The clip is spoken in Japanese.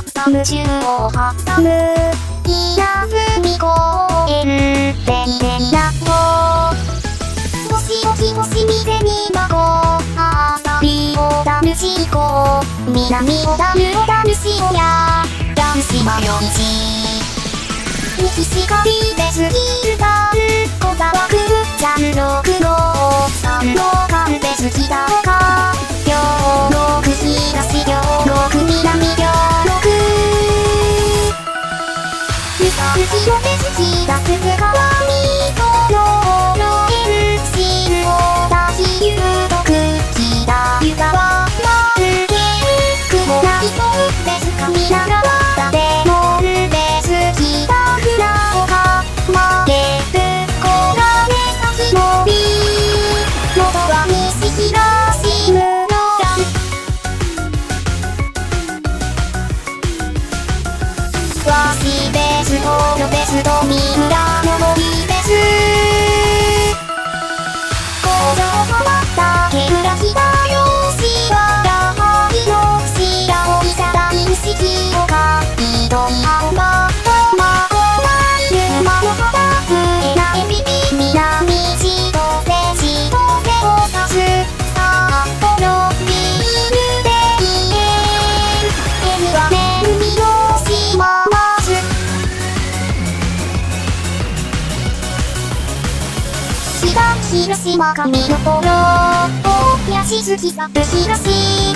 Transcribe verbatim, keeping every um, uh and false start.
は夢中を挟むイヤスミ公園でイレイラと星をき星見てみまこあたりをだぬしこ南をだぬをだぬしおややるしまよいし西しかりで過ぎるたんこざわくちゃんろく号さんのかんで好きだか両国東両国南両国うさんきろで好きだすずかわみそのろえんしんをだしゆうとくきだゆかわまんけんくもないそうですかみながわだでもんで好きだふらおかまげるこがねさきもびのどは西東むのだわしですほのですとみうらのもりです工場はまったけうらひだよしわらはいのしらおいさだいんしきおかいどいあんばとまこないるまのはだふえなえびびみなみちとせちとせをさすさあこのビールでいえんえにはめ海をしまます北広島上の頃おやしずきさぶ東